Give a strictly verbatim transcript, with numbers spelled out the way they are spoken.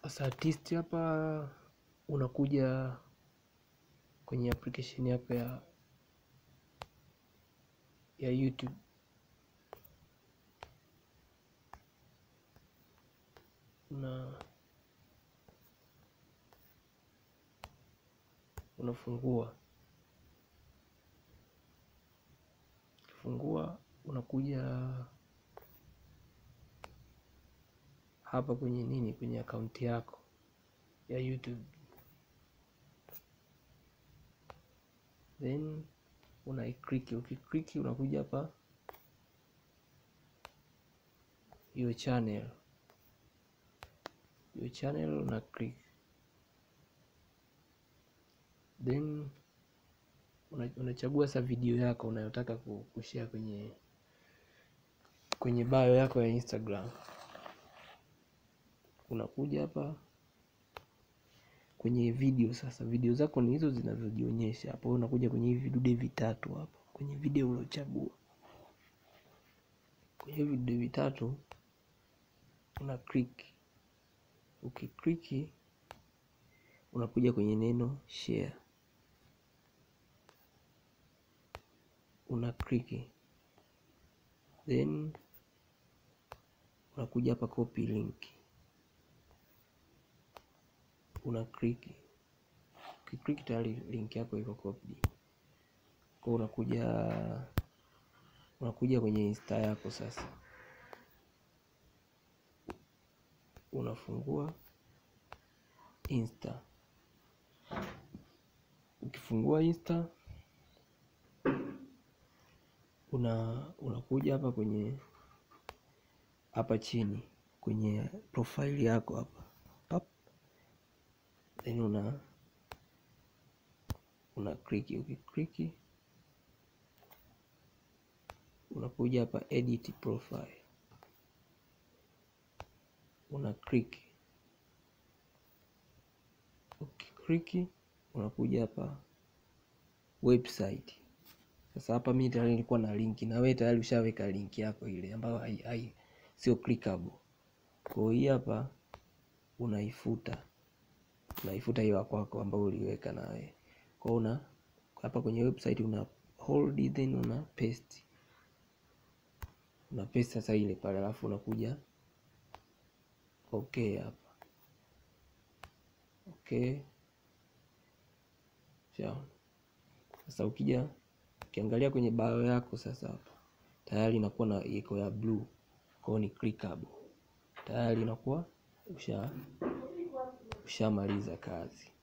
Sasa artist hapa unakuja kwenye application yako ya ya YouTube. Una unafungua fungua unakuja hapa kwenye nini, kwenye akaunti yako ya YouTube, then una click. Ukiklik unakuja hapa your channel, your channel una click, then unachagua sa video yako unayotaka kushare kwenye kwenye bio yako ya Instagram. Unakuja hapa kwenye video. Sasa video zako ni hizo zinazojionyesha hapo. Unakuja kwenye hivi vidude vitatu hapo kwenye video uliochagua. Kwenye vidude vitatu una click. Ukiklik unakuja kwenye neno share, una click, then unakuja hapa copy link, una click. Ukiklik tayari link yako iko copy. Kwa unakuja unakuja kwenye Insta yako. Sasa unafungua Insta. Ukifungua Insta una unakuja hapa kwenye hapa chini kwenye profile yako hapa pap, then una una click. Ukiklik unakuja hapa edit profile, una click. Ukiklik unakuja hapa website. Sasa hapa mimi tayari nilikuwa na link, na wewe tayari ushaweka link yako ile ambayo hai, hai sio clickable. Kwa hiyo hapa unaifuta unaifuta hiyo kwako ambayo uliweka na wewe. Kwa una hapa kwenye website una hold, then una paste una paste sasa ile pale, alafu unakuja okay hapa okay. Sawa. Sasa ukija ukiangalia kwenye bio yako sasa hapa tayari inakuwa na iko ya blue, kwa ni clickable tayari, inakuwa usha ushamaliza kazi.